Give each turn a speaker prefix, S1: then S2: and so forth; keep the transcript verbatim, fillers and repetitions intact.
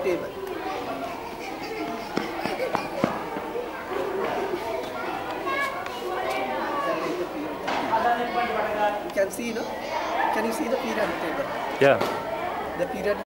S1: table. You can see, no? Can you see the periodic table?
S2: Yeah.
S1: The periodic